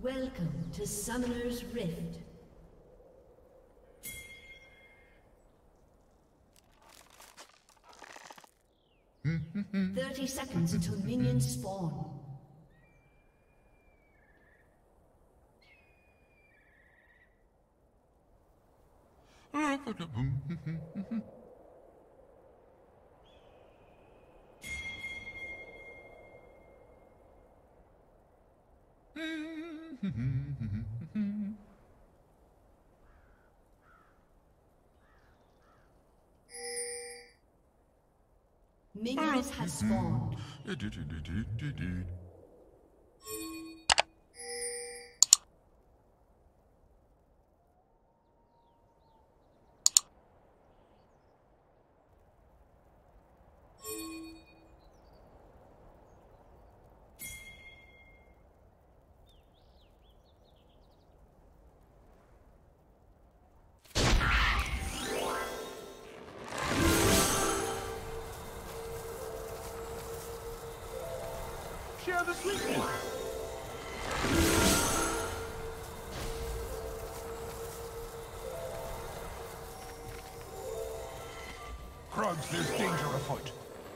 Welcome to Summoner's Rift. Mm-hmm. 30 seconds until minions spawn. Minions has spawned. Share the sweetness. Krugs, there's danger afoot.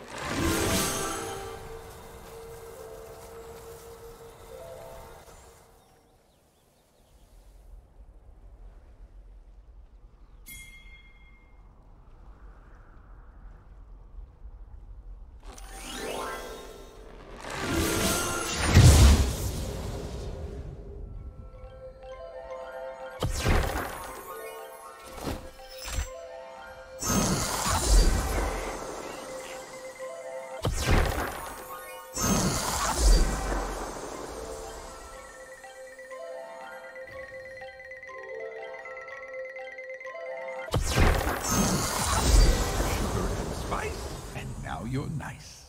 You're nice.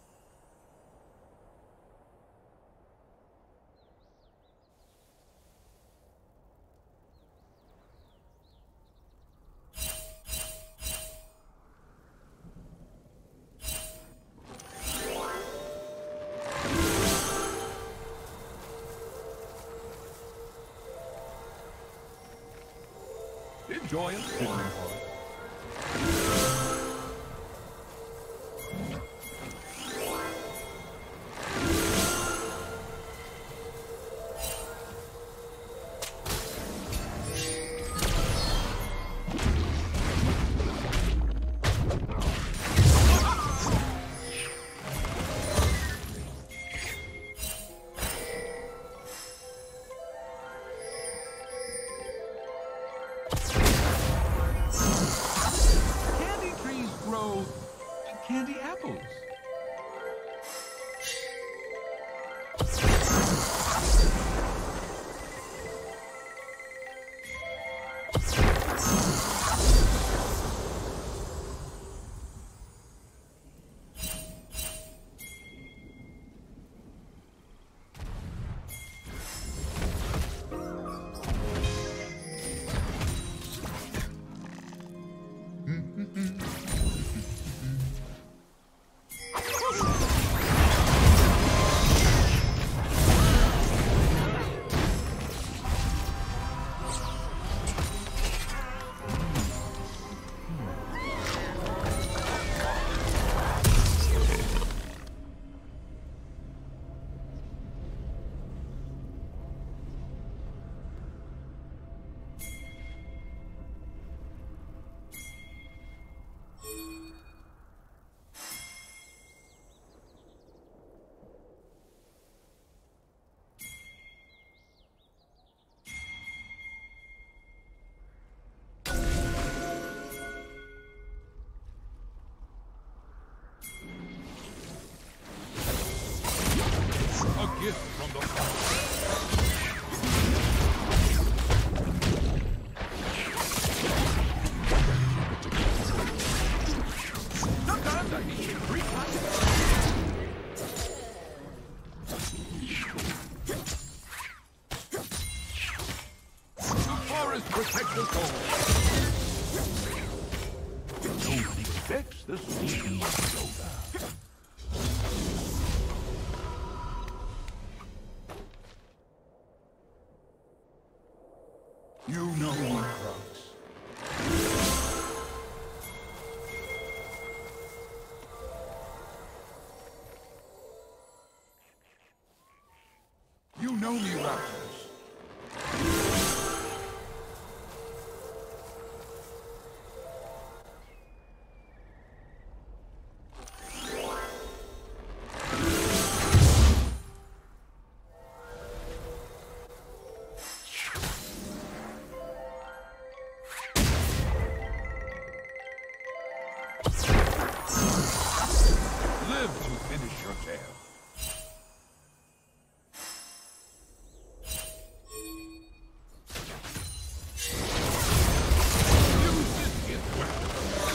Enjoy it. Candy apples. A gift from the Sometimes I need to The forest protects us all. Nobody expects the season is over. You know me, Crux. You know me, Raptors. Live to finish your tale. Use this gift weapon.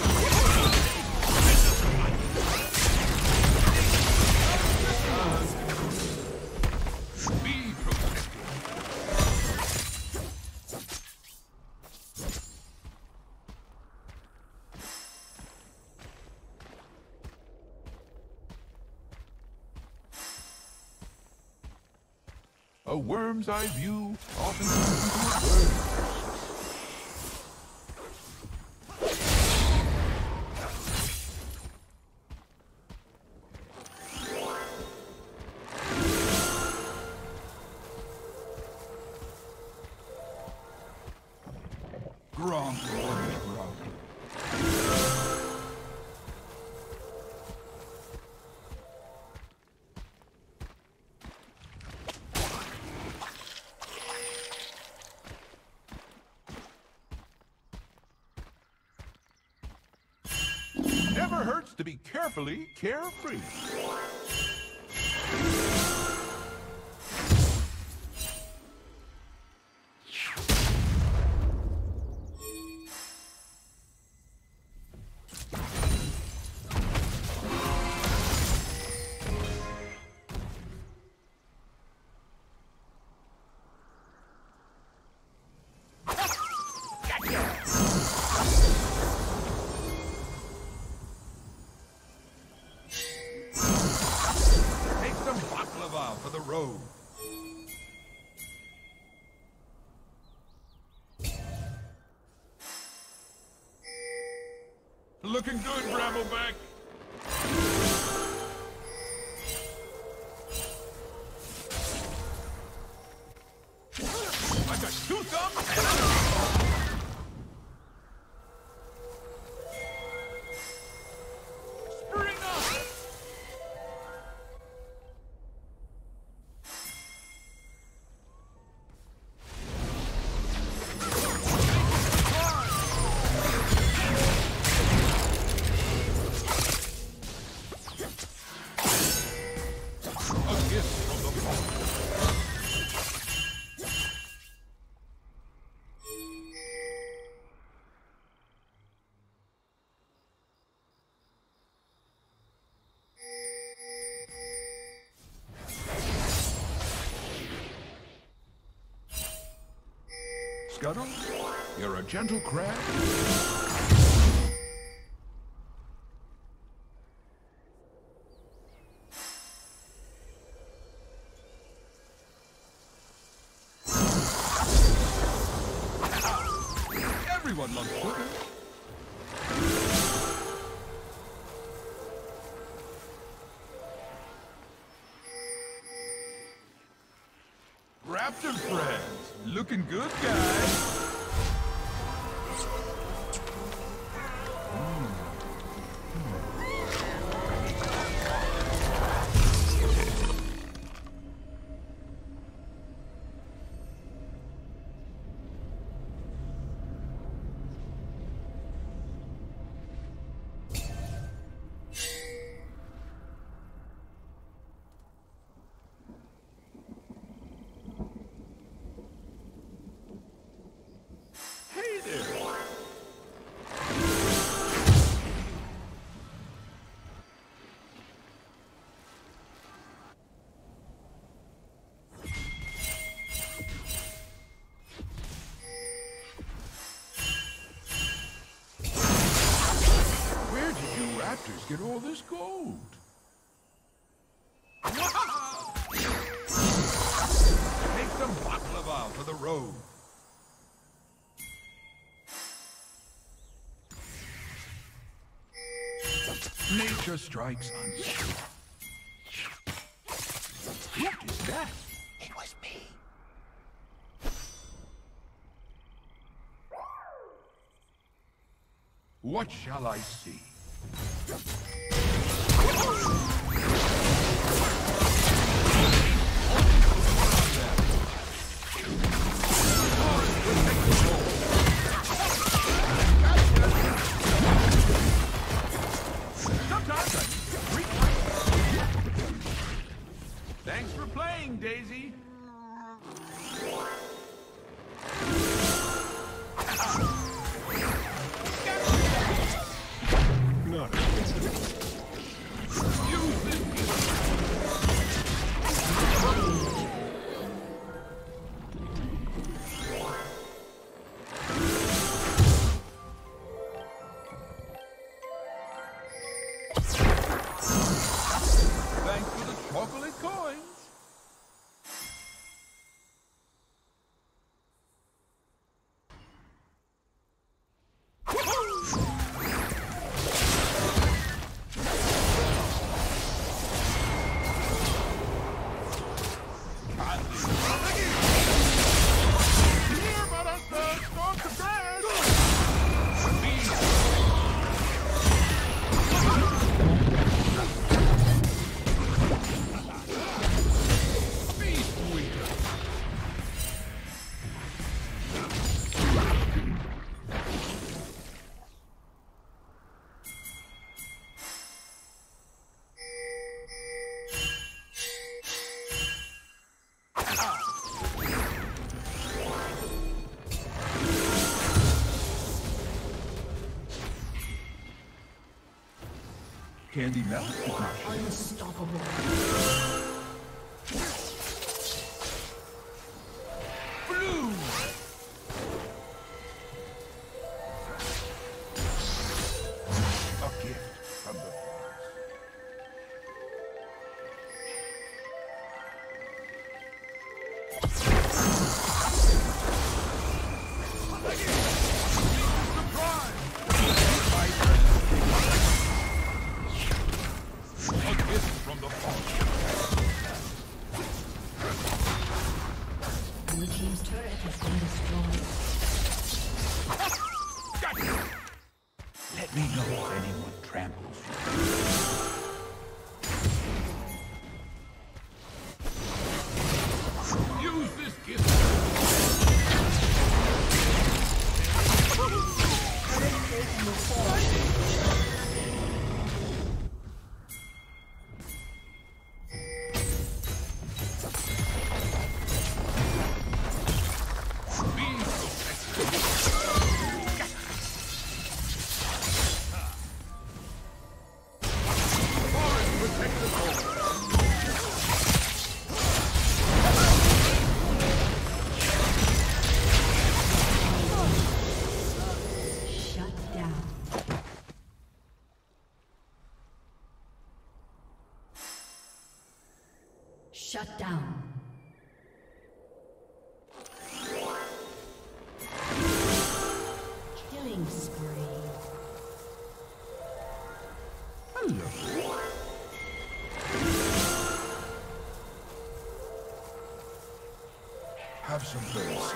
Be protected. A worm's eye view often turns into a bird. Gronk, Gronk. Never hurts to be carefully carefree. Take some baklava for the road. Looking good, Brambleback. I got two thumbs and spring up. A gift from the vault. Scuttle, you're a gentle crab. Everyone loves sugar. Raptor friends, looking good, guys. Hey there. Where did you raptors get all this gold? Wow! Take some baklava for the road. Nature strikes unseen. What is that? It was me. What shall I see? Sometimes I Thanks for playing, Daisy. Not Thanks for the chocolate coins. Candy melt? Unstoppable. Blue! A gift from the Blue team's turret has been destroyed. Let me know if anyone tramples you. Use this gift. Shut down. Killing spree. Hello. Have some courtesy.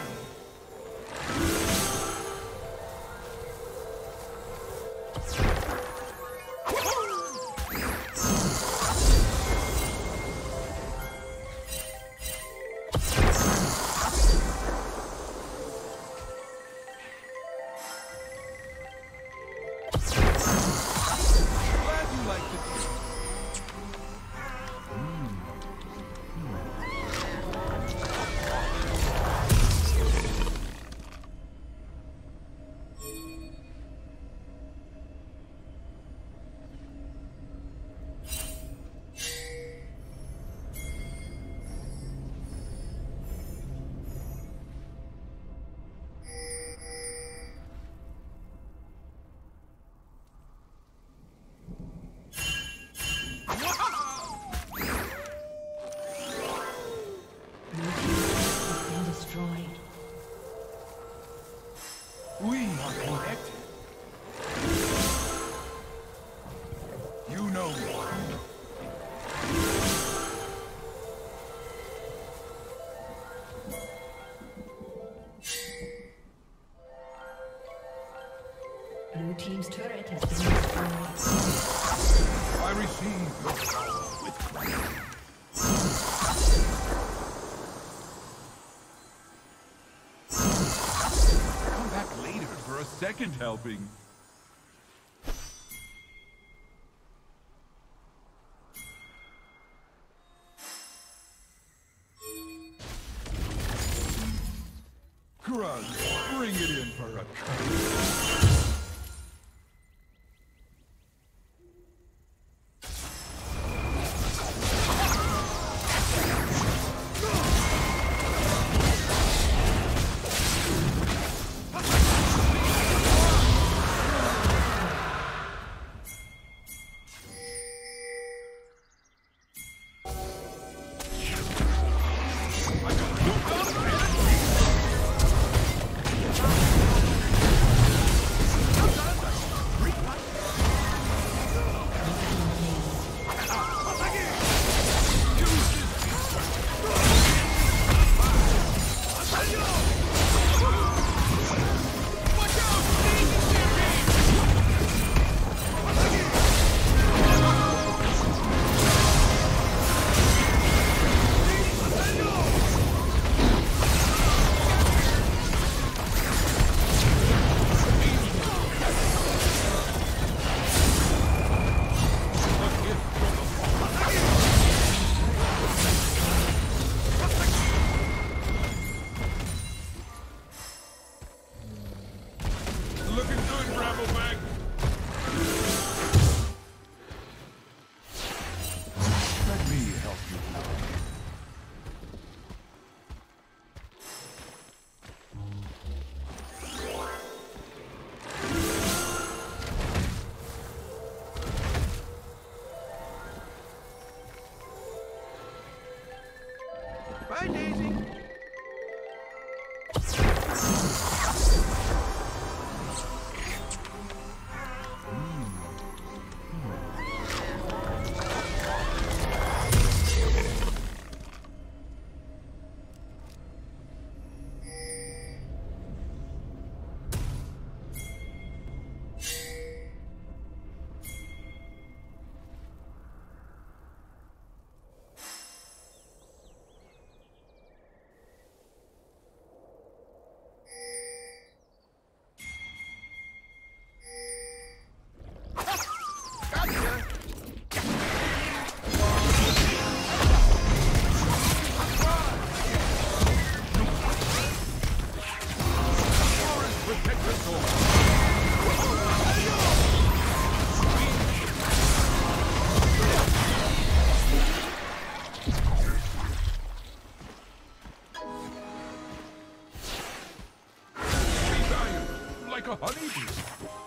Blue team's turret has been destroyed. I receive your power with gratitude. Come back later for a second helping. Grug, bring it in for a cut. Looking good, Gravelback. Let me help you. Bye, Daisy. Like a honeybee.